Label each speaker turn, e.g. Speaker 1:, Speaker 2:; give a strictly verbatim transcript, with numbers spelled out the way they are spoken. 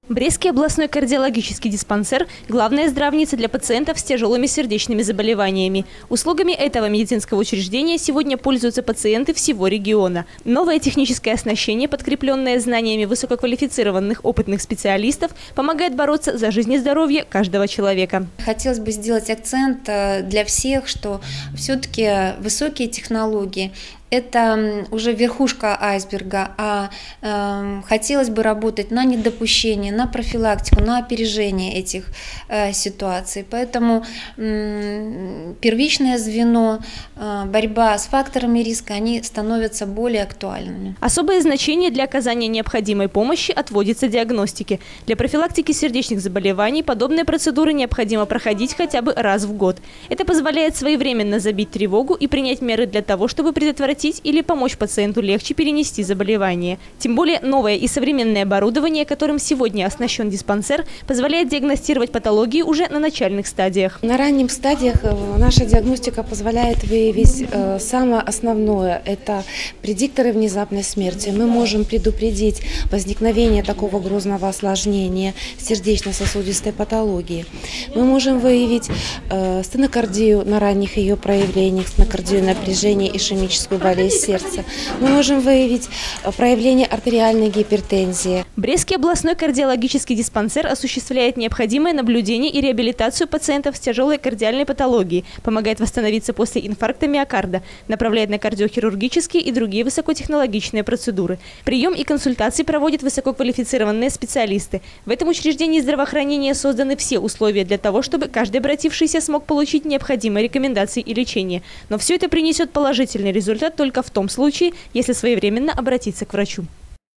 Speaker 1: Брестский областной кардиологический диспансер – главная здравница для пациентов с тяжелыми сердечными заболеваниями. Услугами этого медицинского учреждения сегодня пользуются пациенты всего региона. Новое техническое оснащение, подкрепленное знаниями высококвалифицированных опытных специалистов, помогает бороться за жизнь и здоровье каждого человека.
Speaker 2: Хотелось бы сделать акцент для всех, что все-таки высокие технологии – это уже верхушка айсберга, а э, хотелось бы работать на недопущение, на профилактику, на опережение этих э, ситуаций. Поэтому э, первичное звено, э, борьба с факторами риска, они становятся более актуальными.
Speaker 1: Особое значение для оказания необходимой помощи отводится диагностике. Для профилактики сердечных заболеваний подобные процедуры необходимо проходить хотя бы раз в год. Это позволяет своевременно забить тревогу и принять меры для того, чтобы предотвратить или помочь пациенту легче перенести заболевание. Тем более новое и современное оборудование, которым сегодня оснащен диспансер, позволяет диагностировать патологии уже на начальных стадиях.
Speaker 3: На ранних стадиях наша диагностика позволяет выявить э, самое основное – это предикторы внезапной смерти. Мы можем предупредить возникновение такого грозного осложнения сердечно-сосудистой патологии. Мы можем выявить э, стенокардию на ранних ее проявлениях, стенокардию напряжения, ишемическую болезнь сердца. Мы можем выявить проявление артериальной гипертензии.
Speaker 1: Брестский областной кардиологический диспансер осуществляет необходимое наблюдение и реабилитацию пациентов с тяжелой кардиальной патологией, помогает восстановиться после инфаркта миокарда, направляет на кардиохирургические и другие высокотехнологичные процедуры. Прием и консультации проводят высококвалифицированные специалисты. В этом учреждении здравоохранения созданы все условия для того, чтобы каждый обратившийся смог получить необходимые рекомендации и лечение. Но все это принесет положительный результат только в том случае, если своевременно обратиться к врачу.